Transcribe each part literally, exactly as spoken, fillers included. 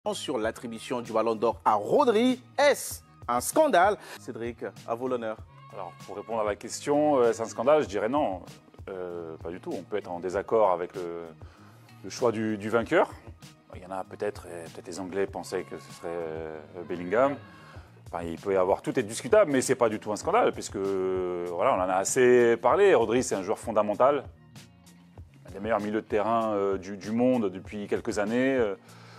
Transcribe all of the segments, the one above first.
Sur l'attribution du Ballon d'Or à Rodri. Est-ce un scandale? Cédric, à vous l'honneur. Alors, pour répondre à la question, est-ce un scandale? Je dirais non. Euh, pas du tout. On peut être en désaccord avec le, le choix du, du vainqueur. Il y en a peut-être, peut-être les Anglais pensaient que ce serait Bellingham. Enfin, il peut y avoir, tout est discutable, mais ce n'est pas du tout un scandale, puisque voilà, on en a assez parlé. Rodri, c'est un joueur fondamental. Un des meilleurs milieux de terrain euh, du, du monde depuis quelques années. Euh,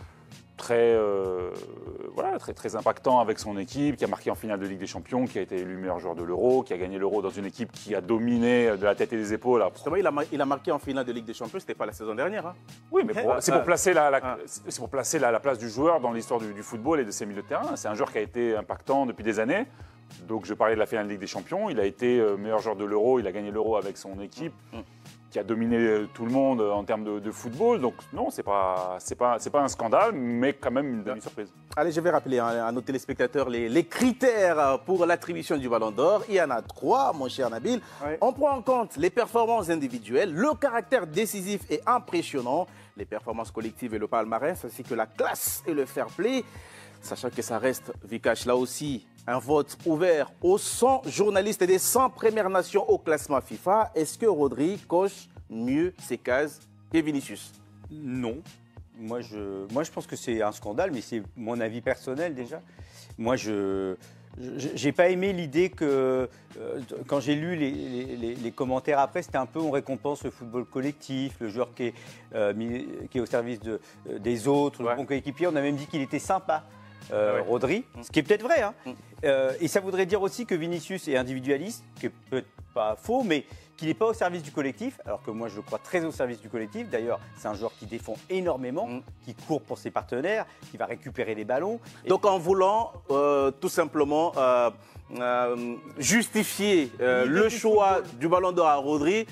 Très, euh, voilà, très, très impactant avec son équipe, qui a marqué en finale de Ligue des Champions, qui a été élu meilleur joueur de l'Euro, qui a gagné l'Euro dans une équipe qui a dominé de la tête et des épaules. Justement, il a, il a marqué en finale de Ligue des Champions, c'était pas la saison dernière. Hein. Oui, mais c'est pour placer, la, la, ah. pour placer la, la place du joueur dans l'histoire du, du football et de ses milieux de terrain. C'est un joueur qui a été impactant depuis des années. Donc je parlais de la finale de Ligue des Champions, il a été meilleur joueur de l'Euro, il a gagné l'Euro avec son équipe. Mmh. Qui a dominé tout le monde en termes de, de football. Donc non, ce n'est pas, pas, pas un scandale, mais quand même une demi-surprise. Allez, je vais rappeler à, à nos téléspectateurs les, les critères pour l'attribution du Ballon d'Or. Il y en a trois, mon cher Nabil. Oui. On prend en compte les performances individuelles, le caractère décisif et impressionnant, les performances collectives et le palmarès, ainsi que la classe et le fair play. Sachant que ça reste, Vikash, là aussi, un vote ouvert aux cent journalistes des cent Premières Nations au classement FIFA. Est-ce que Rodri coche mieux ses cases que Vinicius? Non. Moi je, moi, je pense que c'est un scandale, mais c'est mon avis personnel déjà. Moi, je n'ai pas aimé l'idée que, euh, quand j'ai lu les, les, les commentaires après, c'était un peu on récompense le football collectif, le joueur qui est, euh, qui est au service de, euh, des autres, ouais. Le bon coéquipier. On a même dit qu'il était sympa. Euh, ouais. Rodri, ce qui est peut-être vrai, hein. mm. euh, et ça voudrait dire aussi que Vinicius est individualiste, qui est peut-être pas faux, mais qu'il n'est pas au service du collectif, alors que moi je le crois très au service du collectif. D'ailleurs, c'est un joueur qui défend énormément, mm. qui court pour ses partenaires, qui va récupérer les ballons. Donc en voulant euh, tout simplement euh, euh, justifier euh, le choix du Ballon d'Or à Rodri,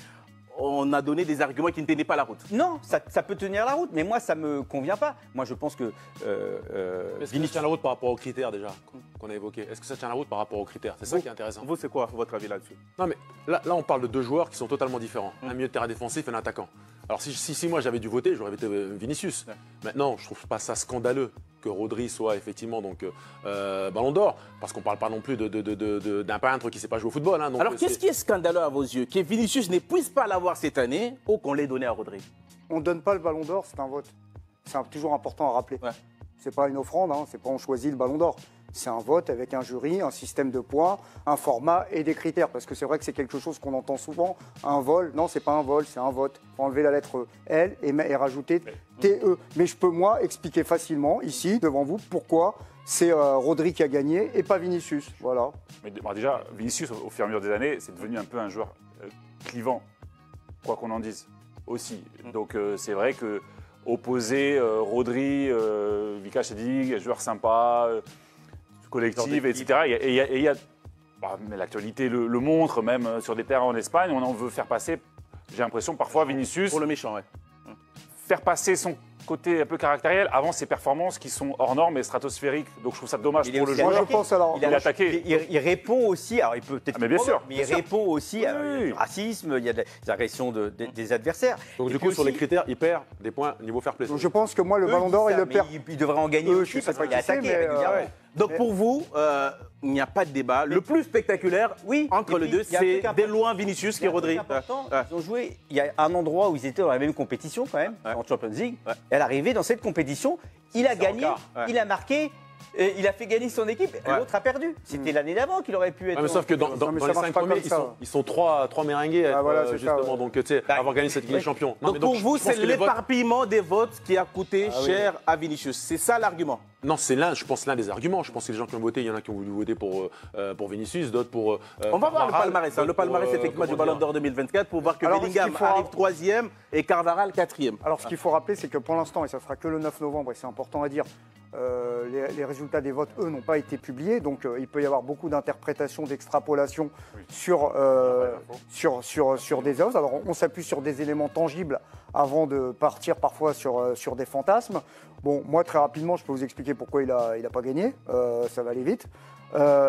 on a donné des arguments qui ne tenaient pas la route. Non, ça, ça peut tenir la route, mais moi, ça ne me convient pas. Moi, je pense que... Euh, euh, Est-ce que ça tient la route par rapport aux critères, déjà, qu'on a évoqués? Est-ce que ça tient la route par rapport aux critères? C'est ça qui est intéressant. Vous, c'est quoi votre avis là-dessus? Non, mais là, là, on parle de deux joueurs qui sont totalement différents. Mmh. Un milieu de terrain défensif et un attaquant. Alors, si, si, si moi, j'avais dû voter, j'aurais voté Vinicius. Ouais. Maintenant, je ne trouve pas ça scandaleux que Rodri soit effectivement donc, euh, Ballon d'Or, parce qu'on ne parle pas non plus d'un de, de, de, de, peintre qui ne sait pas jouer au football. Hein, donc alors, qu'est-ce qui est scandaleux à vos yeux? Que Vinicius ne puisse pas l'avoir cette année ou qu'on l'ait donné à Rodri? On ne donne pas le Ballon d'Or, c'est un vote. C'est toujours important à rappeler. Ouais. Ce n'est pas une offrande, hein, c'est pas on choisit le Ballon d'Or. C'est un vote avec un jury, un système de points, un format et des critères. Parce que c'est vrai que c'est quelque chose qu'on entend souvent. Un vol, non, c'est pas un vol, c'est un vote. Il faut enlever la lettre L et, et rajouter T E. Mais je peux, moi, expliquer facilement, ici, devant vous, pourquoi c'est euh, Rodri qui a gagné et pas Vinicius. Voilà. Mais bon, déjà, Vinicius, au fur et à mesure des années, c'est devenu un peu un joueur euh, clivant, quoi qu'on en dise, aussi. Donc, euh, c'est vrai que opposer euh, Rodri, euh, Vikash a dit, joueur sympa, euh, collective, et cetera. Et il y a, et y a bah, mais l'actualité le, le montre, même sur des terrains en Espagne, on en veut faire passer, j'ai l'impression, parfois Vinicius. Pour le méchant, ouais. Faire passer son côté un peu caractériel avant ses performances qui sont hors normes et stratosphériques. Donc je trouve ça dommage il pour le joueur. Je pense alors, il a attaqué. Il, il répond aussi, alors il peut peut-être. Ah, mais bien sûr. Mais bien il sûr. répond aussi oui, à oui. du racisme, il y a des agressions de, de, des adversaires. Donc et du coup, aussi, sur les critères, il perd des points niveau fair play. Donc je pense que moi, le Ballon d'Or, il le perd. Il, il devrait en gagner euh, aussi parce qu'il a attaqué régulièrement. Euh, Donc pour vous, euh, il n'y a pas de débat. Le plus spectaculaire oui, entre les deux, c'est des loin Vinicius qui est Rodri. Ils ont joué, il y a un endroit où ils étaient dans la même compétition quand même, ouais. en Champions League. Ouais. Et à l'arrivée dans cette compétition, il a gagné, ouais. il a marqué. Et il a fait gagner son équipe, ouais. l'autre a perdu. C'était mmh. l'année d'avant qu'il aurait pu être. Ouais, mais sauf que dans, dans, dans les cinq premiers, ils sont, ils sont trois, trois méringués à ah, voilà, euh, justement. Ça, ouais. Donc, tu sais, bah, avoir gagné cette Ligue des Champions. Donc, donc, pour vous, c'est l'éparpillement des votes qui a coûté ah, cher oui. à Vinicius. C'est ça l'argument? Non, c'est l'un, je pense, l'un des arguments. Je pense que les gens qui ont voté, il y en a qui ont voulu voter pour, euh, pour Vinicius, d'autres pour. Euh, On va voir le palmarès. Hein, le palmarès, euh, effectivement, du Ballon d'Or deux mille vingt-quatre pour voir que Alors, Bellingham arrive troisième et Carvajal quatrième. Alors, ce qu'il faut rappeler, c'est que pour l'instant, et ça sera que le neuf novembre, et c'est important à dire, Euh, les, les résultats des votes, eux, n'ont pas été publiés, donc euh, il peut y avoir beaucoup d'interprétations, d'extrapolations oui. sur, euh, sur, sur, sur des œuvres. Alors on, on s'appuie sur des éléments tangibles avant de partir parfois sur, euh, sur des fantasmes. Bon, moi très rapidement, je peux vous expliquer pourquoi il n'a il a pas gagné, euh, ça va aller vite. Euh,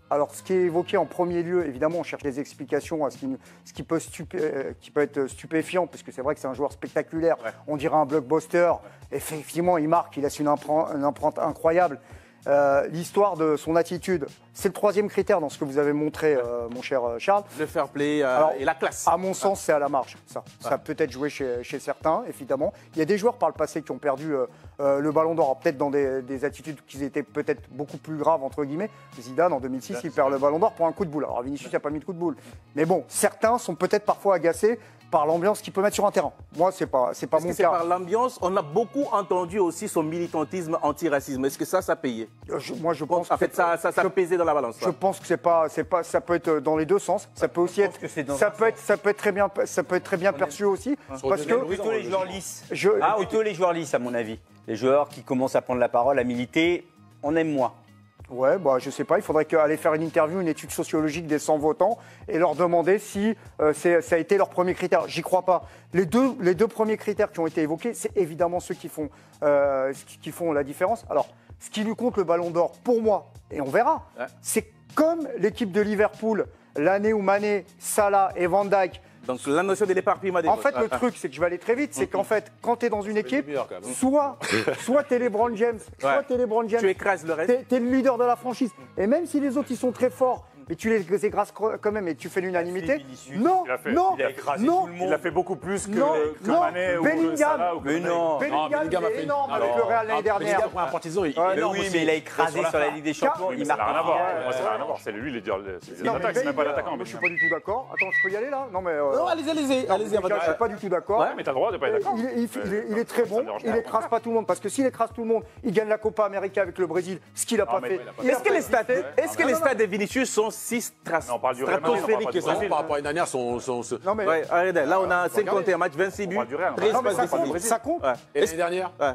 Alors, ce qui est évoqué en premier lieu, évidemment, on cherche des explications à ce qui, ce qui, peut, stupé, euh, qui peut être stupéfiant, parce que c'est vrai que c'est un joueur spectaculaire. Ouais. On dirait un blockbuster. Effectivement, il marque, il laisse une empreinte, une empreinte incroyable. Euh, L'histoire de son attitude, c'est le troisième critère dans ce que vous avez montré, euh, mon cher Charles. Le fair play euh, Alors, et la classe. À mon sens, c'est à la marge, ça. Ça Ouais. peut être joué chez, chez certains, évidemment. Il y a des joueurs par le passé qui ont perdu euh, euh, le ballon d'or, peut-être dans des, des attitudes qui étaient peut-être beaucoup plus graves, entre guillemets. Zidane, en deux mille six, il perd le ballon d'or pour un coup de boule. Alors Vinicius n'a pas mis de coup de boule. Mais bon, certains sont peut-être parfois agacés par l'ambiance qu'il peut mettre sur un terrain. Moi, c'est pas, c'est pas Est-ce mon que c'est cas. par l'ambiance? On a beaucoup entendu aussi son militantisme anti-racisme. Est-ce que ça, ça payait? Je- moi, je pense En que fait, ça, ça, ça je- pesait dans la balance. Je ouais. pense que c'est pas, c'est pas, ça peut être dans les deux sens. Ça peut aussi pense être, que c'est dans ça un peut être, ça peut être très bien, ça peut être très bien perçu aussi, parce que Plutôt les joueurs lisses. je, Ah, plutôt les joueurs lisses, à mon avis. Les joueurs qui commencent à prendre la parole, à militer, on aime moins. ouais, bah, je sais pas. Il faudrait que- aller faire une interview, une étude sociologique des cent votants et leur demander si euh, c'est- ça a été leur premier critère. J'y crois pas. Les deux, les deux premiers critères qui ont été évoqués, c'est évidemment ceux qui font, euh, qui, qui font la différence. Alors, ce qui lui compte le Ballon d'Or, pour moi, et on verra, Ouais. c'est comme l'équipe de Liverpool l'année où Mané, Salah et Van Dijk. Donc la notion de l'éparpillement des En votes. fait, le Ah, truc, c'est que je vais aller très vite, c'est qu'en fait, quand tu es dans une équipe, meilleur, quand même. soit, soit tu es LeBron James, soit Ouais. tu es LeBron James, Tu écrases le reste. tu es, le leader de la franchise. Et même si les autres, ils sont très forts, mais tu les écrases quand même et tu fais l'unanimité, Vinicius, non, il a fait- non, il a écrasé non, tout le monde. Il a fait beaucoup plus que, Non, que non, Mané ou que Bellingham. Salah ou que Mais Mané. non. Bellingham, Bellingham a il est fait- énorme non, avec non, le Real l'année Bellingham, dernière. première partie, il Ouais, il est Mais énorme oui, aussi. mais il a Et écrasé sur la sur la fin. Ligue des Champions. Oui, Mais Il ça n'a marque rien à voir. Ouais, Moi, ça n'a ouais. rien à voir. C'est lui, le leader. C'est Non, mais l'attaque, c'est même pas Bellingham, l'attaquant. moi, je suis pas du tout d'accord. Attends, je peux y aller là? Non, mais. euh, Non, allez-y, allez-y. non, allez-y, déjà, avant de- je suis pas du tout d'accord. Ouais, mais t'as le droit de pas être d'accord. Il, est- il fait- il est, il est très Ça bon, me dérange il pas. écrase pas tout le monde parce que s'il écrase tout le monde, il gagne la Copa América avec le Brésil, ce qu'il a Non, pas mais fait. il a pas Il a Est-ce que pas les stades, existé. est-ce que Non, les non, non. stades de Vinicius sont si stras- Non, on parle du Real Madrid, on parle stratosphériques pas que du ça? Brésil. Par rapport à l'année dernière, son, son, son- Non, mais. Ouais, regardez, là on a cinquante et un matchs, vingt-six On buts, parle du Real, on treize parle Non, mais ça passes compte, décisives. ça compte. Ouais. Et l'année dernière Ouais.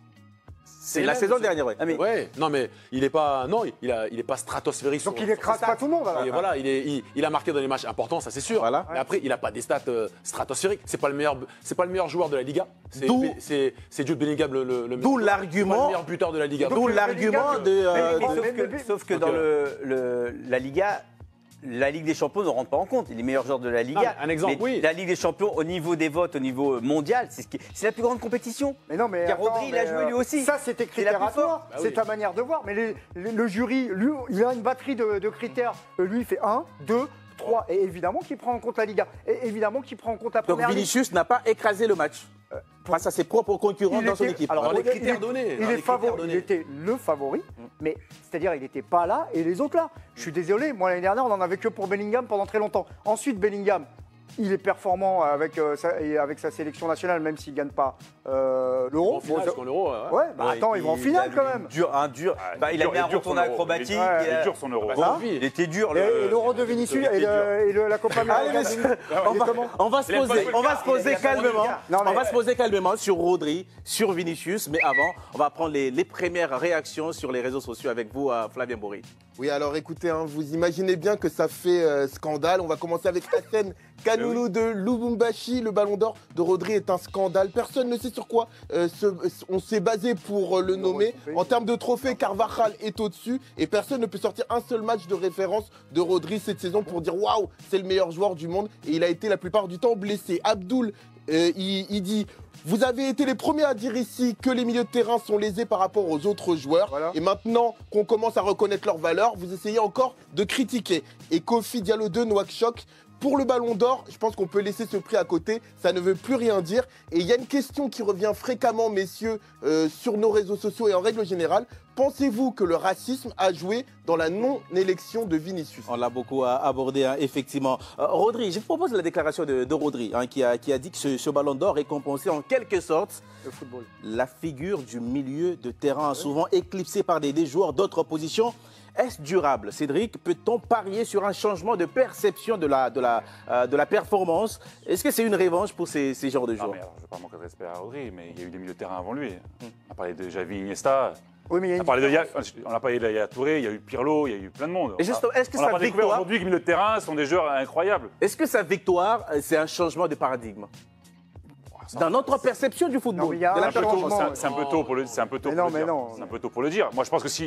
C'est la même, saison c'est- dernière, ouais. Ah, mais- Ouais, non mais il est pas, non, il a, il est pas stratosphérique. Donc sur- il écrase sur pas ses tout le monde. alors. Et voilà, il, est, il, il a marqué dans les matchs importants, ça c'est sûr. Voilà. Mais après, il n'a pas des stats euh, stratosphériques. C'est pas le meilleur, c'est pas le meilleur joueur de la Liga. C'est D'où- c'est c'est Jude Bellingham le, le, le D'où meilleur- l'argument- c'est pas le meilleur buteur de la Liga. D'où le l'argument Bellingham, de. euh, mais- de- Sauf mais- que, mais- sauf que donc, dans euh, le, le- la Liga, la Ligue des Champions ne rentre pas en compte. Il est meilleur joueur de la Liga. Non, mais un exemple, Mais oui. La Ligue des Champions, au niveau des votes, au niveau mondial, c'est ce qui- c'est la plus grande compétition. Mais non, mais. Il y a attends, Rodri, il a mais, joué lui euh, aussi. Ça, c'est tes C'est la critères plus à toi. forte. Bah C'est oui. ta manière de voir. Mais les- les- le jury, lui, il a une batterie de, de critères. Euh, Lui, il fait un, deux, trois. Et évidemment qu'il prend en compte la Liga. Et évidemment qu'il prend en compte la Donc première ligue. Vinicius n'a pas écrasé le match face à ses propres concurrents Il dans son était- équipe. alors, Dans les il est- critères il est- donnés, Il, dans est les favori, critères donnés. il était le favori, mais c'est-à-dire il n'était pas là et les autres là. Je suis désolé, moi l'année dernière on en avait que pour Bellingham pendant très longtemps. Ensuite Bellingham, il est performant avec, euh, sa, et avec sa sélection nationale, même s'il ne gagne pas euh, l'Euro. En finale, Bon, jusqu'en Euro. ouais. ouais, bah attends, ils vont en finale quand même. Dur, un dur. Ah, Bah, il dur, a mis un dur son retour euro. acrobatique. Il est- Ouais. Il est dur son euro. Bah, Hein Il était dur. Et, le- et l'Euro de Vinicius il et, était dur. le- et le- la Copa Allez, América. messieurs, il on est va, comment on va se Il a pas poser, joué le on va quart, se poser il a pas joué le calmement. quart. Non, mais- On va se poser calmement sur Rodri, sur Vinicius, mais avant, on va prendre les, les premières réactions sur les réseaux sociaux avec vous, euh, Flavien Bory. Oui, alors écoutez, hein, vous imaginez bien que ça fait euh, scandale. On va commencer avec Hassan Kanoulou de Lubumbashi. Le ballon d'or de Rodri est un scandale. Personne ne sait sur quoi euh, se- on s'est basé pour euh, le nommer. En termes de trophées, Carvajal est au-dessus et personne ne peut sortir un seul match de référence de Rodri cette saison pour dire waouh, c'est le meilleur joueur du monde. Et il a été la plupart du temps blessé. Abdoul, euh, il, il dit. Vous avez été les premiers à dire ici que les milieux de terrain sont lésés par rapport aux autres joueurs. Voilà. Et maintenant qu'on commence à reconnaître leur valeur, vous essayez encore de critiquer. Et Kofi Diallo deux, Nouakchott, pour le ballon d'or, je pense qu'on peut laisser ce prix à côté. Ça ne veut plus rien dire. Et il y a une question qui revient fréquemment, messieurs, euh, sur nos réseaux sociaux et en règle générale. Pensez-vous que le racisme a joué dans la non-élection de Vinicius? On l'a beaucoup euh, abordé, hein, effectivement. Euh, Rodri, je vous propose la déclaration de, de Rodri, hein, qui, a, qui a dit que ce, ce ballon d'or récompensait en quelque sorte Le football. la figure du milieu de terrain, souvent éclipsé par des, des joueurs d'autres positions. Est-ce durable, Cédric? Peut-on parier sur un changement de perception de la, de la, euh, de la performance? Est-ce que c'est une revanche pour ces, ces genres de Non, joueurs? mais alors, je ne veux pas manquer de respect à Rodri, mais il y a eu des milieux de terrain avant lui. On a parlé de Javi, Iniesta, Oui, mais il y a on a une parlé de différence. Ya- on a parlé de Yaya Touré, il y a eu Pirlo, il y a eu plein de monde. Et justement, est-ce que on n'a sa pas découvert victoire- aujourd'hui que les milieux de terrain sont des joueurs incroyables. Est-ce que sa victoire, euh, c'est un changement de paradigme dans notre perception du Non, football, mais il y a de la un C'est un peu tôt- changement. c'est un- c'est un peu tôt pour le, c'est un peu tôt Mais pour non, le mais dire. non. C'est un peu tôt pour le dire. Moi, je pense que si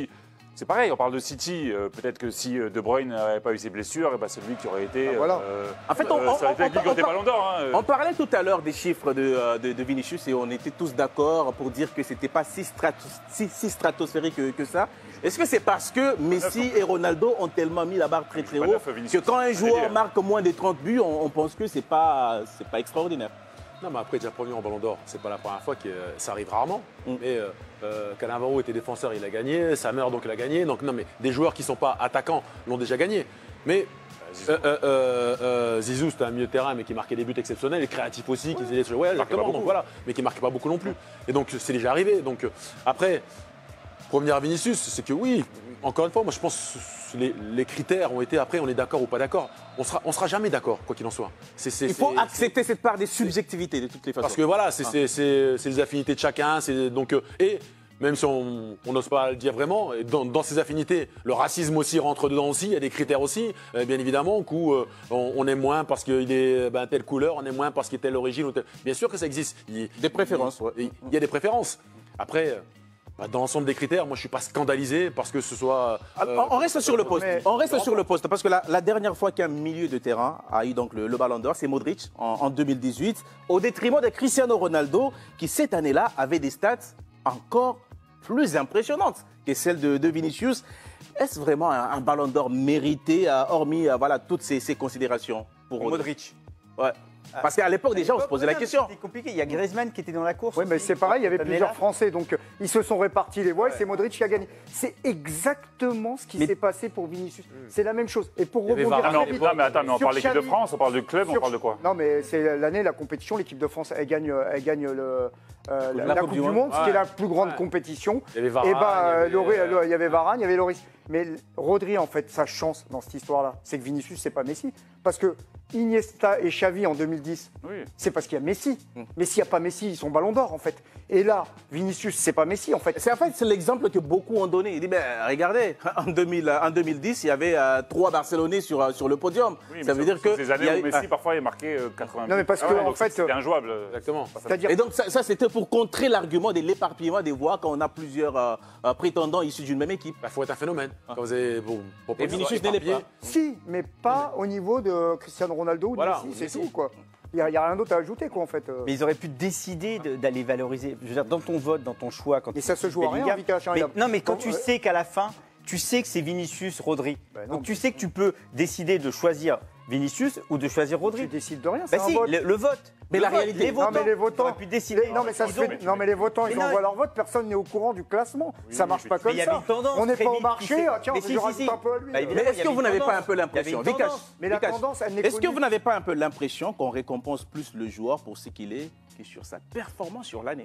C'est pareil, on parle de City. Euh, Peut-être que si euh, De Bruyne n'avait pas eu ses blessures, eh ben, c'est lui qui aurait été. Ah, voilà. euh, En fait, on- euh, on- ça aurait été on- lui qui on- aurait été on- Ballon d'Or. Hein. On parlait tout à l'heure des chiffres de, euh, de, de Vinicius et on était tous d'accord pour dire que c'était pas si, stratos- si, si stratosphérique que, que ça. Est-ce que c'est parce que Messi et Ronaldo ont tellement mis la barre très très Pas haut neuf, Vinicius. que quand un Allez, joueur dire. marque moins de trente buts, on, on pense que c'est pas, c'est pas extraordinaire? Non, mais après, déjà premier en Ballon d'Or, c'est pas la première fois que euh, ça arrive rarement. Mm. Mais euh, euh, Cannavaro était défenseur, il a gagné. Samer, donc, il a gagné. Donc, non, mais des joueurs qui ne sont pas attaquants l'ont déjà gagné. Mais Zizou. euh, euh, euh, euh, Zizou, c'était un milieu de terrain, mais qui marquait des buts exceptionnels, et créatif aussi, qui faisait des ouais, exactement, pas donc beaucoup. voilà, mais qui marquait pas beaucoup non plus. Et donc, c'est déjà arrivé. Donc, euh, après, pour revenir à Vinicius, c'est que oui, encore une fois, moi je pense que les, les critères ont été après, on est d'accord ou pas d'accord. On sera, on sera jamais d'accord, quoi qu'il en soit. C'est- c'est- Il faut c'est- accepter cette part des subjectivités de toutes les façons. Parce que voilà, c'est Ah. c'est- c'est- c'est les affinités de chacun. c'est Donc, euh, et même si on on n'ose pas le dire vraiment, et dans, dans ces affinités, le racisme aussi rentre dedans aussi. Il y a des critères aussi, euh, bien évidemment, où euh, on, on aime moins parce qu'il est ben, telle couleur, on aime moins parce qu'il est telle origine. Ou telle... Bien sûr que ça existe. Il- Des préférences, il, ouais. il- il y a des préférences. Après, euh, bah, dans l'ensemble des critères, moi je suis pas scandalisé parce que ce soit. euh, On on reste sur le poste. mais- On reste sur le poste parce que la, la dernière fois qu'un milieu de terrain a eu donc le, le Ballon d'Or, c'est Modric en, en deux mille dix-huit, au détriment de Cristiano Ronaldo, qui cette année-là avait des stats encore plus impressionnantes que celles de, de Vinicius. Est-ce vraiment un, un Ballon d'Or mérité, euh, hormis euh, voilà toutes ces, ces considérations pour Modric. Ouais. Parce qu'à l'époque déjà, on se posait la question. C'était compliqué. Il y a Griezmann qui était dans la course. Oui, mais aussi, c'est pareil, il y avait cette plusieurs année-là. Français, donc euh, ils se sont répartis les voix et c'est Modric qui a gagné. C'est exactement ce qui Mais- s'est passé pour Vinicius. C'est la même chose. Et pour Il y avait rebondir Ah, mais on, très vite non, mais attends, mais on sur parle d'équipe de Xavi- France, on parle de club, on sur- parle de quoi? Non, mais c'est l'année, la compétition, l'équipe de France, elle gagne, elle gagne le, euh, la, la Coupe, du Monde, ce qui est Ouais. la plus grande Ouais. compétition. Il y avait Varane, Et bah, il y avait, Loré- euh, il y avait Varane, il y avait Loris. Mais Rodri, en fait, sa chance dans cette histoire-là, c'est que Vinicius, c'est pas Messi. Parce que Iniesta et Xavi en deux mille dix, Oui. c'est parce qu'il y a Messi. Mm. Mais s'il n'y a pas Messi, ils sont ballon d'or, en fait. Et là, Vinicius, c'est pas Messi, en fait. C'est en fait c'est l'exemple que beaucoup ont donné. Il dit ben regardez, en, deux mille, en deux mille dix, il y avait euh, trois Barcelonais sur, euh, sur le podium. Oui, ça mais veut sur- dire que sur ces années il y a où eu- Messi, ah. parfois, il marquait euh, quatre-vingts Non, mais parce buts. que, Ah ouais, en donc fait, c'était injouable. Exactement. C'est-à-dire Et donc ça, ça, c'était pour contrer l'argument de l'éparpillement des voix quand on a plusieurs euh, euh, prétendants issus d'une même équipe. Il faut être un phénomène. Quand vous avez, bon, pour Et Vinicius ne l'est pas. si, mais pas au niveau de Cristiano Ronaldo ou de Voilà, Messi, ou c'est Messi. tout, quoi. Il n'y a, il y a rien d'autre à ajouter, quoi, en fait. euh. Mais ils auraient pu décider de- d'aller valoriser. Je veux dire, dans ton vote, dans ton choix, quand Et tu ça se joue à rien, Bellingham, Vika, Charles, mais- il a- Non, mais quand tu Ouais. sais qu'à la fin, tu sais que c'est Vinicius, Rodri. Ben non, Donc tu sais que tu peux décider de choisir Vinicius ou de choisir Tu Rodri. décides de rien, c'est Bah un si, vote. le, le vote. Mais Le la vote, réalité- les Non, votants, mais les votants- ils auraient pu décider. Les- non, mais ça se ils ont- fait- mais tu- non, mais les votants, mais ils non, envoient mais- leur vote, personne n'est au courant du classement. ça marche pas Mais comme il y avait ça. une tendance On n'est très pas au vite marché, qui s'est- ah, tiens, Mais je si, lui si, rajoute si. un peu à lui. Bah, euh. évidemment, Mais est-ce il y que avait vous une n'avez pas tendance. un peu l'impression, Il y avait une Vikash, tendance. Mais la Vikash, tendance, elle n'est est-ce que connue. vous n'avez pas un peu l'impression qu'on récompense plus le joueur pour ce qu'il est que sur sa performance sur l'année?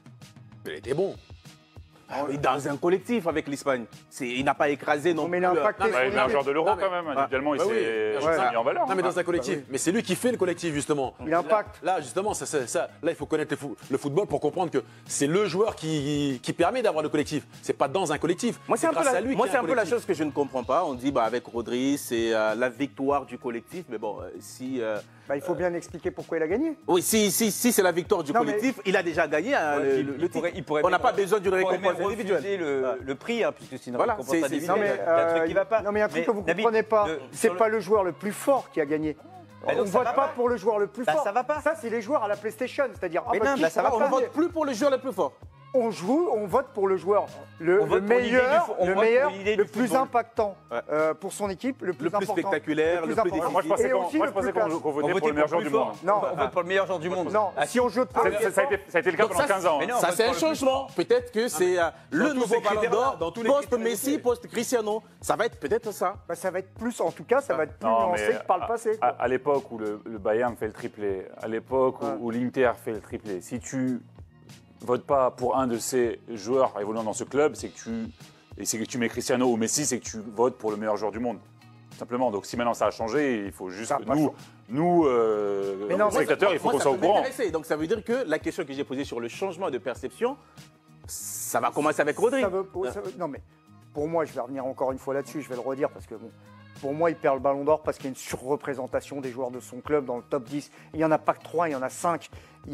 Il était bon. Ah oui, dans un collectif avec l'Espagne. C'est- Il n'a pas écrasé non Non, mais plus. il a euh, impacté Ouais, son il est un équipe. joueur de l'Euro Non, mais- quand même. Individuellement, il Bah oui, s'est ouais. il s'est mis en valeur. Non, mais hein. dans un collectif. Mais c'est lui qui fait le collectif, justement. Il impacte. Là, là, justement, ça, ça- ça- là, il faut connaître le, fo- le football pour comprendre que c'est le joueur qui, qui permet d'avoir le collectif. C'est pas dans un collectif. Moi, c'est un, peu grâce la, à lui moi, qu'il y c'est a un peu la collectif. chose que je ne comprends pas. On dit bah, avec Rodri, c'est euh, la victoire du collectif. Mais bon, euh, si, euh, Bah, il faut bien expliquer pourquoi il a gagné. oui, si, si, si c'est la victoire du Non, mais- collectif, il a déjà gagné hein, Ouais, le, puis le- il le pourrait- titre. il pourrait On n'a même- pas besoin d'une il pourrait récompense même individuelle. refuser le, le prix, hein, puisque c'est une Voilà, récompense c'est- c'est- individuelle. non, mais, Il y a un euh, truc qui va pas. Non, mais il y a un truc Mais que vous ne Nabil, comprenez pas. le- C'est sur le- pas le joueur le plus fort qui a gagné. Bah On donc, ne ça vote va pas pas. pour le joueur le plus Bah, fort. ça va pas. Ça, c'est les joueurs à la PlayStation. C'est-à-dire, ah, Mais bah, non, qui bah, ça va sera On pas. ne vote plus pour le joueur le plus fort. On joue, on vote pour le joueur le, On le vote pour l'idée meilleur, du fo- on le, vote meilleur, pour l'idée le du plus football. impactant Ouais. euh, pour son équipe, le plus, Le plus important, spectaculaire, le plus important. décisif. Moi, je pensais Et qu'on aussi moi, le je pensais plus qu'on classe. qu'on On votait pour votait le meilleur pour joueur le du plus monde. fort. Non, On vote pour le meilleur joueur du monde. Non, Ah, si on joue de Ça, premier ça- ça a été, ça a été le cas Donc pendant ça, quinze ans. mais hein. non, on Ça, vote c'est un pour le plus changement. Peut-être que c'est euh, le tous nouveau ces Ballon critères-là, d'Or, dans tous les post-Messi, critères. post-Cristiano. Ça va être peut-être ça. bah, ça va être plus, en tout cas, ça va être plus Non, nuancé mais que par le à- passé. À, quoi. à l'époque où le, le Bayern fait le triplé, à l'époque où, Ouais. où l'Inter fait le triplé, si tu votes pas pour un de ces joueurs évoluant dans ce club, c'est que tu et c'est que tu mets Cristiano ou Messi, c'est que tu votes pour le meilleur joueur du monde. Tout simplement. Donc si maintenant ça a changé, il faut juste Ça a que pas nous, changé. nous euh, Mais non, moi, spectateurs, il faut Moi, qu'on ça soit au peut courant. m'intéresser. Donc ça veut dire que la question que j'ai posée sur le changement de perception, ça va commencer avec Rodri. Ça veut- ça veut- non, mais pour moi, je vais revenir encore une fois là-dessus, je vais le redire parce que bon, pour moi, il perd le ballon d'or parce qu'il y a une surreprésentation des joueurs de son club dans le top dix. Il n'y en a pas que trois, il y en a cinq. Il y a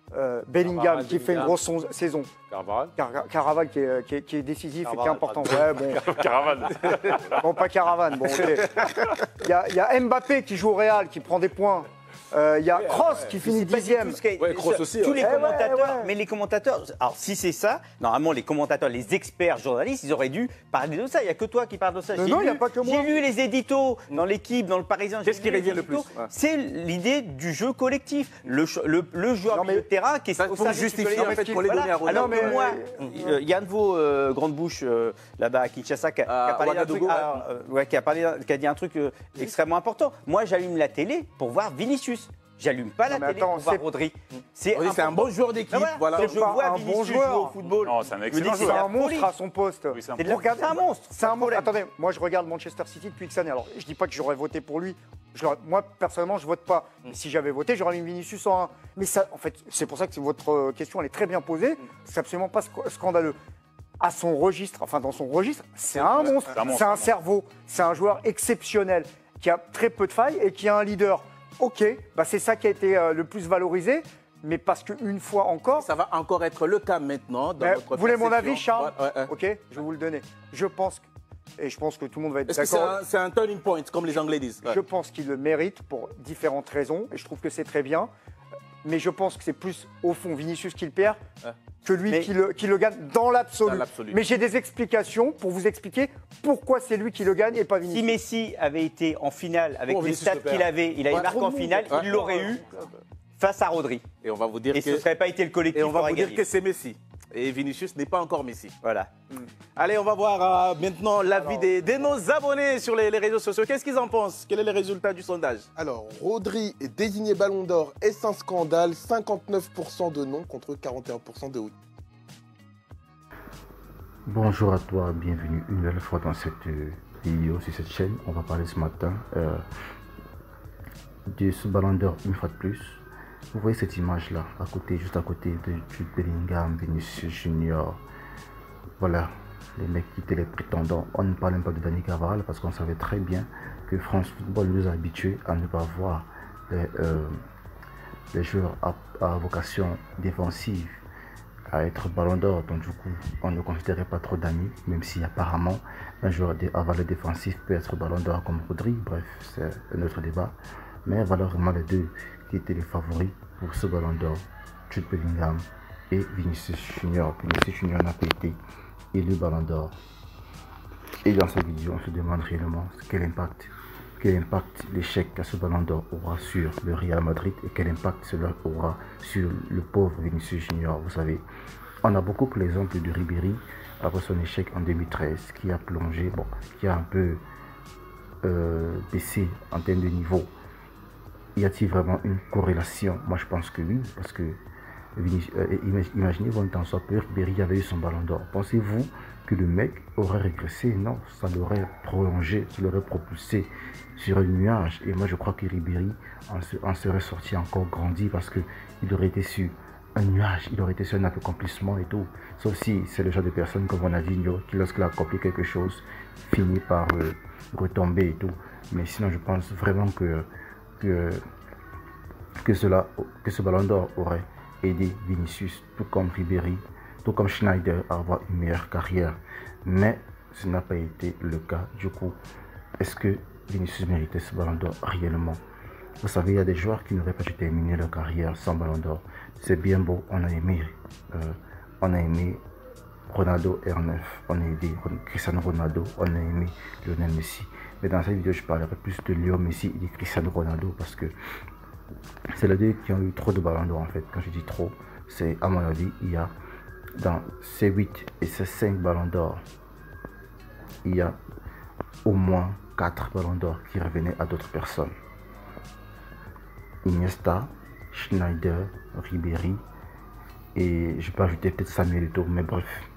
euh, Bellingham Carvajal, qui fait une Bellingham. grosse son- saison. Carvajal. Car Caraval qui est, qui est- qui est décisif Carvajal, et qui est important. Ouais, bon, Caravane. bon, pas Caravane. Bon, ok. Il y, a- il y a Mbappé qui joue au Real, qui prend des points. Euh, Il y a Kroos qui finit dixième. Ouais, Kroos aussi, Tous ouais. les Eh ouais, commentateurs, ouais. mais les commentateurs, alors si c'est ça, normalement les commentateurs, les experts journalistes, ils auraient dû parler de ça. Il n'y a que toi qui parles de ça. Non, J'ai non, il y a lu- pas que moi. J'ai lu les éditos dans l'équipe, dans le Parisien. Qu'est-ce j'ai qui lu les revient le éditos. plus? Ouais. C'est l'idée du jeu collectif. Le, ch- le, le joueur Non, de mais- milieu de terrain qui est Ça, au pour service du justifier, collectif. en fait, qu'on les Voilà. donnait à Ronaldo. Alors que mais- moi, euh, il y a un de vos euh, grandes bouches euh, là-bas à Kinshasa qui a, qui a À parlé d'un truc, Ouagadougou, ah, euh, ouais, qui a parlé, qui a dit un truc euh, extrêmement important. Moi, j'allume la télé pour voir Vinicius. J'allume pas la Non, mais télé attends, pour voir c'est- Rodri. C'est Oui, c'est un important. bon joueur d'équipe. Ah, voilà. Voilà. Quand je C'est pas vois un Vinicius bon jouer joueur. au football, Non, c'est un je me dis excellent que C'est joueur. la un monstre folie. à son poste. Oui, c'est un C'est de la- Regarde- c'est un monstre. C'est un monstre. problème. Attendez, moi je regarde Manchester City depuis X années. Alors je dis pas que j'aurais voté pour lui. Je l'aurais- moi personnellement, je vote pas. Mais si j'avais voté, j'aurais mis Vinicius en un. Mais ça, en fait, c'est pour ça que votre euh, question elle est très bien posée. C'est absolument pas sc- scandaleux. À son registre, enfin dans son registre, c'est un monstre. C'est un monstre, C'est un un monstre. cerveau. C'est un joueur exceptionnel qui a très peu de failles et qui a un leader. Ok, bah c'est ça qui a été euh, le plus valorisé. Mais parce qu'une fois encore, Ça va encore être le cas maintenant. Dans mais votre vous voulez mon perception. avis, Charles? Ouais, ouais, ouais. Ok, je vais vous le donner. Je pense, que- et je pense que tout le monde va être Est-ce que c'est d'accord. un, c'est un turning point, comme les Anglais disent? Ouais. Je pense qu'il le mérite pour différentes raisons, et je trouve que c'est très bien. Mais je pense que c'est plus, au fond, Vinicius qui le perd Ouais. que lui Mais- qui, le, qui le gagne dans l'absolu. Dans l'absolu. Mais j'ai des explications pour vous expliquer pourquoi c'est lui qui le gagne et pas Si Vinicius. Messi avait été en finale avec Bon, les Vinicius stats le perd. qu'il avait, il avait Ouais. marqué en finale, Ouais. il l'aurait eu face à Rodri. Et on va vous dire Et que, ce ne serait pas été le collectif et on qui va aurait vous dire gagné. que c'est Messi. Et Vinicius n'est pas encore Messi. Voilà. Allez, on va voir euh, maintenant l'avis Alors- des- de nos abonnés sur les, les réseaux sociaux. Qu'est-ce qu'ils en pensent? Quel est le résultat du sondage? Alors, Rodri est désigné Ballon d'Or. Est-ce un scandale? cinquante-neuf pour cent de non contre quarante et un pour cent de oui. Bonjour à toi, bienvenue une nouvelle fois dans cette euh, vidéo sur cette chaîne. On va parler ce matin euh, de ce ballon d'or une fois de plus. Vous voyez cette image là, à côté, juste à côté de Jude Bellingham, Vinicius Junior. Voilà, les mecs qui étaient les prétendants. On ne parle même pas de Dani Carvajal parce qu'on savait très bien que France Football nous a habitués à ne pas voir les, euh, les joueurs à, à vocation défensive à être ballon d'or. Donc du coup, on ne considérait pas trop Dani, même si apparemment un joueur à valeur défensive peut être ballon d'or comme Rodri. Bref, c'est un autre débat. Mais voilà vraiment les deux qui étaient les favoris pour ce ballon d'or, Jude Bellingham et Vinicius Junior. Vinicius Junior n'a pas été élu ballon d'or. Et dans cette vidéo, on se demande réellement quel impact, quel impact l'échec à ce ballon d'or aura sur le Real Madrid et quel impact cela aura sur le pauvre Vinicius Junior. Vous savez, on a beaucoup pris l'exemple de Ribéry après son échec en deux mille treize qui a plongé, bon, qui a un peu euh, baissé en termes de niveau. Y a-t-il vraiment une corrélation? Moi, je pense que oui, parce que euh, imaginez, bon temps, soit peu Ribéry avait eu son ballon d'or. Pensez-vous que le mec aurait régressé? Non, ça l'aurait prolongé, ça l'aurait propulsé sur un nuage. Et moi, je crois que Ribéry en, se, en serait sorti encore grandi parce que il aurait été sur un nuage, il aurait été sur un accomplissement et tout. Sauf si c'est le genre de personne comme Ronaldinho qui, lorsqu'il a accompli quelque chose, finit par euh, retomber et tout. Mais sinon, je pense vraiment que Que, que, cela, que ce ballon d'or aurait aidé Vinicius, tout comme Ribéry, tout comme Schneider, à avoir une meilleure carrière. Mais ce n'a pas été le cas. Du coup, est-ce que Vinicius méritait ce ballon d'or réellement? Vous savez, il y a des joueurs qui n'auraient pas dû terminer leur carrière sans ballon d'or. C'est bien beau, on a aimé, euh, on a aimé Ronaldo R neuf, on a aimé Cristiano Ronaldo, on a aimé Lionel Messi. Mais dans cette vidéo, je parlerai plus de Léo Messi et de Cristiano Ronaldo parce que c'est les deux qui ont eu trop de ballons d'or en fait. Quand je dis trop, c'est à mon avis, il y a dans ces huit et ces cinq ballons d'or, il y a au moins quatre ballons d'or qui revenaient à d'autres personnes. Iniesta, Schneider, Ribéry et je peux ajouter peut-être Samuel Eto'o, mais bref,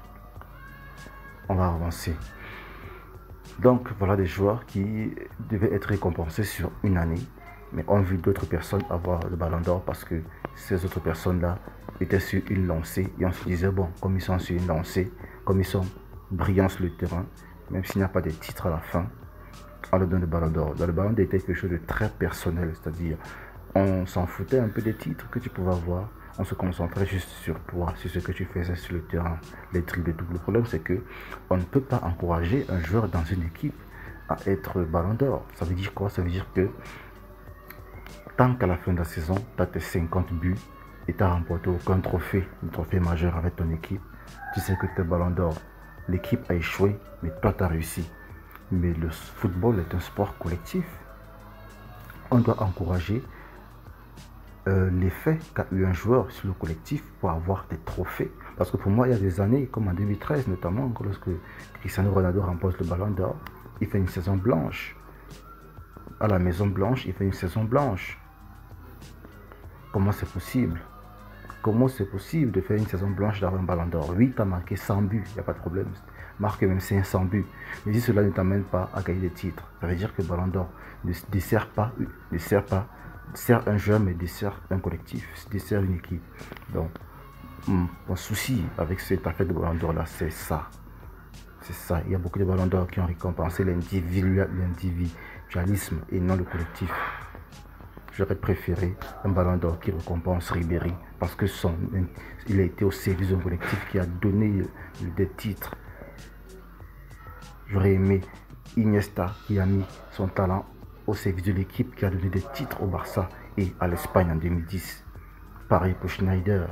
on va avancer. Donc voilà des joueurs qui devaient être récompensés sur une année, mais ont vu d'autres personnes avoir le ballon d'or parce que ces autres personnes-là étaient sur une lancée et on se disait bon, comme ils sont sur une lancée, comme ils sont brillants sur le terrain, même s'il n'y a pas de titre à la fin, on leur donne le ballon d'or. Dans le ballon d'or était quelque chose de très personnel, c'est-à-dire on s'en foutait un peu des titres que tu pouvais avoir, on se concentrait juste sur toi, sur ce que tu faisais sur le terrain, les dribbles et tout. Le problème, c'est que on ne peut pas encourager un joueur dans une équipe à être ballon d'or. Ça veut dire quoi? Ça veut dire que tant qu'à la fin de la saison, tu as tes cinquante buts et tu n'as remporté aucun trophée, un trophée majeur avec ton équipe, tu sais que tu es ballon d'or. L'équipe a échoué, mais toi, tu as réussi. Mais le football est un sport collectif. On doit encourager euh, l'effet qu'a eu un joueur sur le collectif pour avoir des trophées. Parce que pour moi, il y a des années, comme en deux mille treize notamment, lorsque Cristiano Ronaldo remporte le ballon d'or, il fait une saison blanche. À la Maison Blanche, il fait une saison blanche. Comment c'est possible? Comment c'est possible de faire une saison blanche d'avoir un ballon d'or? Oui, tu as marqué cent buts, il n'y a pas de problème. Marque même cinq cents buts. Mais si cela ne t'amène pas à gagner des titres, ça veut dire que le ballon d'or ne dessert pas, ne sert pas, sert un joueur, mais dessert un collectif, dessert une équipe. Donc, mon souci avec cette affaire de ballon d'or là, c'est ça. C'est ça. Il y a beaucoup de ballons d'or qui ont récompensé l'individualisme et non le collectif. J'aurais préféré un ballon d'or qui récompense Ribéry parce que son, il a été au service d'un collectif qui a donné des titres. J'aurais aimé Iniesta qui a mis son talent au service de l'équipe qui a donné des titres au Barça et à l'Espagne en deux mille dix. Pareil pour Schneider.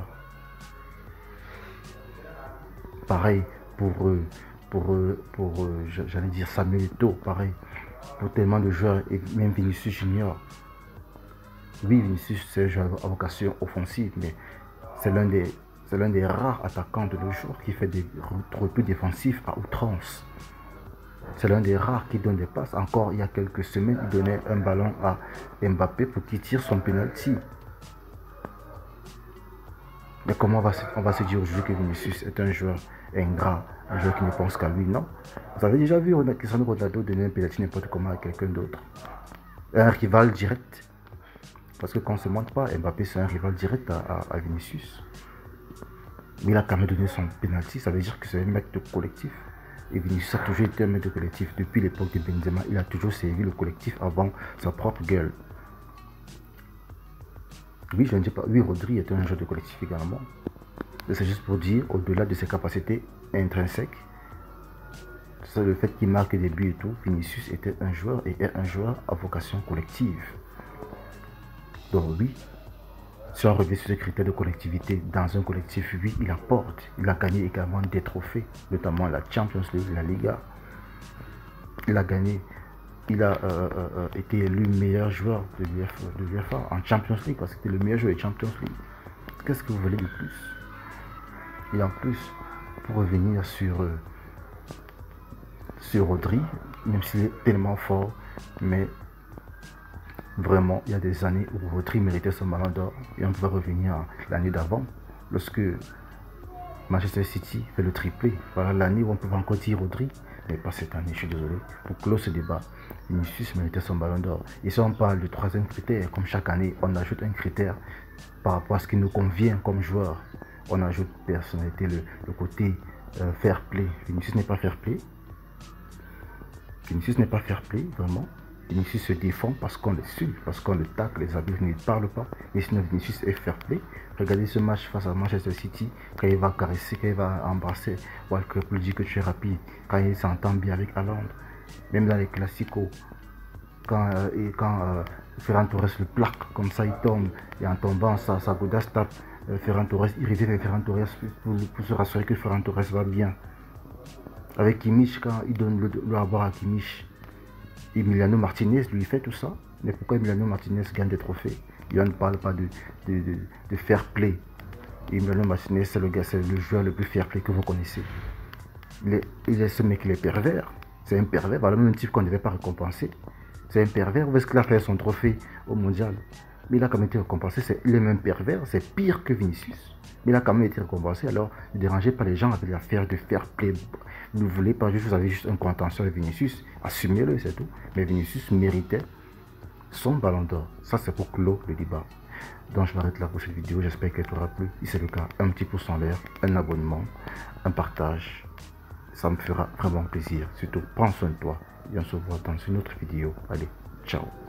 Pareil pour, pour, pour, pour j'allais dire Samuel Eto'o, pareil. Pour tellement de joueurs et même Vinicius Junior. Oui, Vinicius, c'est un joueur à vocation offensive, mais c'est l'un des, c'est l'un des rares attaquants de nos jours qui fait des replis défensifs à outrance. C'est l'un des rares qui donne des passes. Encore il y a quelques semaines, il donnait un ballon à Mbappé pour qu'il tire son penalty. Mais comment on va, se, on va se dire aujourd'hui que Vinicius est un joueur ingrat, un joueur qui ne pense qu'à lui? Non. Vous avez déjà vu Cristiano Ronaldo donner un penalty n'importe comment à quelqu'un d'autre. Un rival direct. Parce que quand on ne se montre pas, Mbappé c'est un rival direct à, à, à Vinicius. Mais il a quand même donné son penalty, ça veut dire que c'est un mec de collectif. Et Vinicius a toujours été un mec de collectif. Depuis l'époque de Benzema, il a toujours servi le collectif avant sa propre gueule. Oui, je ne dis pas, oui, Rodri est un joueur de collectif également. C'est juste pour dire, au-delà de ses capacités intrinsèques, c'est le fait qu'il marque des buts et tout, Vinicius était un joueur et est un joueur à vocation collective. Donc oui, si on revient sur ce critère de collectivité, dans un collectif, oui, il apporte. Il a gagné également des trophées, notamment la Champions League, la Liga. Il a gagné, il a euh, euh, été élu meilleur joueur de l'U E F A en Champions League, parce que c'était le meilleur joueur de Champions League. Qu'est-ce que vous voulez de plus? Et en plus, pour revenir sur, euh, sur Rodri, même s'il est tellement fort, mais vraiment, il y a des années où Rodri méritait son ballon d'or et on peut revenir l'année d'avant, lorsque Manchester City fait le triplé. Voilà l'année où on peut encore dire Rodri, mais pas cette année, je suis désolé. Pour clore ce débat, Vinicius méritait son ballon d'or. Et si on parle du troisième critère, comme chaque année, on ajoute un critère par rapport à ce qui nous convient comme joueur. On ajoute personnalité, le, le côté euh, fair play. Vinicius n'est pas fair play. Vinicius n'est pas fair play, vraiment. Vinicius se défend parce qu'on le suit, parce qu'on le tacle, les arbitres ne parlent pas. Mais sinon, Vinicius est fair play. Regardez ce match face à Manchester City, quand il va caresser, quand il va embrasser Walker pour lui dire que tu es rapide, quand il s'entend bien avec Haaland. Même dans les classicos, quand, euh, et quand euh, Ferran Torres le plaque, comme ça il tombe, et en tombant, sa, sa godasse tape euh, Ferran Torres, il revient avec Ferran Torres pour, pour se rassurer que Ferran Torres va bien. Avec Kimmich, quand il donne le, le à boire à Kimmich, Emiliano Martinez lui fait tout ça. Mais pourquoi Emiliano Martinez gagne des trophées? Il ne parle pas de, de, de, de fair play. Emiliano Martinez, c'est le gars, c'est le joueur le plus fair play que vous connaissez. Il est, il est ce mec, il est pervers. C'est un pervers, voilà le même type qu'on ne devait pas récompenser. C'est un pervers. Où est-ce qu'il a fait son trophée au mondial? Mais il a quand même été récompensé. C'est le même pervers, c'est pire que Vinicius. Mais il a quand même été récompensé. Alors, ne dérangez pas les gens avec l'affaire de fair play. Vous ne voulez pas juste, vous avez juste un contentieux avec Vinicius. Assumez-le, c'est tout. Mais Vinicius méritait son ballon d'or. Ça, c'est pour clore le débat. Donc, je m'arrête là pour cette vidéo. J'espère qu'elle t'aura plu. Si c'est le cas, un petit pouce en l'air, un abonnement, un partage. Ça me fera vraiment plaisir. Surtout, prends soin de toi. Et on se voit dans une autre vidéo. Allez, ciao.